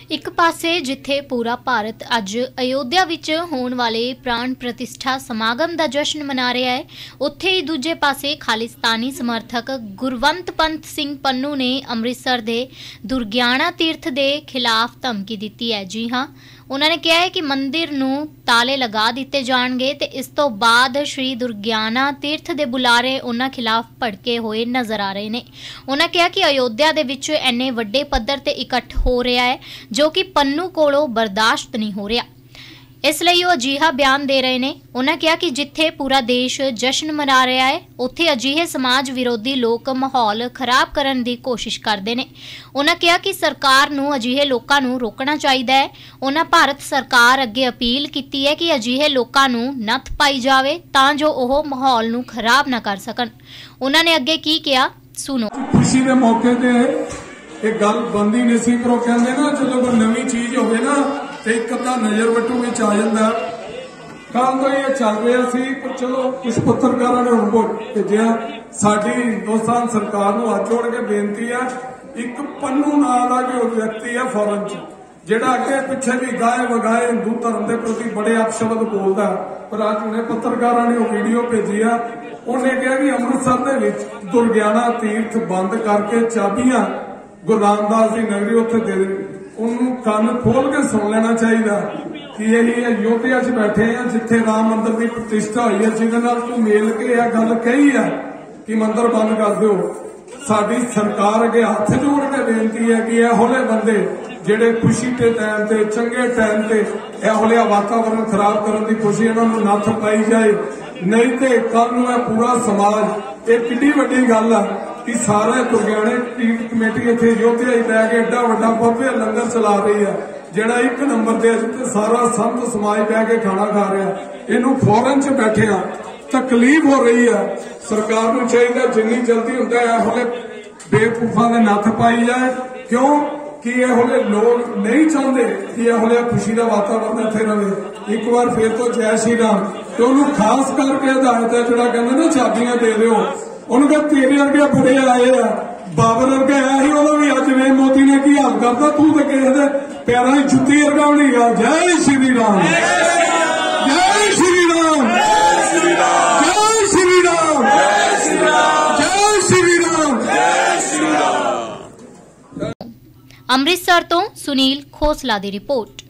एक पासे जिथे पूरा भारत अज अयोध्या विच होने वाले प्राण प्रतिष्ठा समागम का जश्न मना रहा है, उत्थे ही दूजे पासे खालिस्तानी समर्थक गुरवंत पंत सिंह पन्नू ने अमृतसर के दुर्गियाना तीर्थ के खिलाफ धमकी दी है। जी हाँ, उन्होंने कहा है कि मंदिर नूं ताले लगा दिते जाणगे ते इस तो बाद श्री दुर्गियाना तीर्थ के बुलारे उन्हां खिलाफ भड़के हुए नज़र आ रहे हैं। उन्होंने कहा कि अयोध्या दे विच इन्ने वड्डे पद्धर ते इकट्ठ हो रहा है जो कि पन्नू कोलों बर्दाश्त नहीं हो रहा, इसलिए वो अजिहा बयान दे रहे हैं। उन्होंने कहा कि जिथे पूरा देश जश्न मना रहा है उत्थे अजिहे समाज विरोधी लोग माहौल खराब करने की कोशिश करते हैं। उन्होंने कहा कि सरकार नूं अजिहे लोगों नूं रोकना चाहिए है। उन्होंने भारत सरकार अगे अपील की है कि अजिहे लोगों नूं नत्थ पाई जाए तां जो वह माहौल नूं खराब ना कर सकन। उन्होंने अगे की कहा, सुनो। खुशी के मौके ते एक गल बनती नहीं सी, पर कहते ना जो कोई नवी चीज हो ना तो एक अद्धा नजर वटू में आ जाता। कल तो ये चल रहा सी, पर चलो कुछ पत्रकारों ने हमको भेजा। साडी हिंदुस्तान सरकार नूं हाथ जोड़ के बेनती है, एक पन्नू नाम का जो व्यक्ति है फॉरन च, जिहड़ा अगे पिछे भी गाए वगाए हिंदू धर्म के प्रति बड़े अपशब्द बोलता, पर अज उन्हें पत्रकारों ने वीडियो भेजी है। उन्हें कहा कि अमृतसर के दुर्गियाना तीर्थ बंद करके चाबियां गुरु रामदास जी नगरी उत्थे दे दे। उन्होंने कान खोल के सुन लेना चाहिए कि यही अयोध्या च बैठे हैं जिथे राम मंदिर की प्रतिष्ठा हुई है, जिहदे नाल तू मेल के यह गल कही है कि मंदिर बंद कर दो। साडी सरकार अगे हाथ जोड़ के बेनती है कि एहोले बंदे जिहड़े खुशी के टाइम ते चंगे टाइम ते एहोले वातावरण खराब करने की कोशिश इन्होंने नत्थ पाई जाए, नहीं तो कल नूं पूरा समाज एक किड्डी वड्डी गल है कि सारे दुर्गियाने तीर्थ कमेटी इत्थे अयोध्या ही लैके एडा वड्डा भव्य लंगर चला रही है, जिहड़ा एक नंबर ते जिथे सारा संत समाज बह के खाना खा रहा है। इनू फॉरन च बैठे आ तकलीफ हो रही है। सरकार नूं चाहिए जिन्नी जल्दी हुंदा है एहोले बेवकूफां दे नत्थ पाई जाए, क्यों कि एहोले लोग नहीं चाहते कि एहोले खुशी का वातावरण इत्थे रहे। एक बार फिर तो जय श्री राम। तो उन्होंने खास करके हिदायत है, जिहड़ा कहंदे ना चाबियां दे दिओ, उन्होंने तेरे वर्गे बड़े आए आ, बाबर वर्गे आया ही, उन्होंने भी अज वे मोदी ने की हाल करता, तू तो किसी के पैरों की जुत्ती वर्गा भी नहीं गया। जय श्री राम, जय श्री राम, जय श्री राम, जय श्री राम, जय श्री राम, जय श्री राम। अमृतसर तो सुनील खोसला की रिपोर्ट।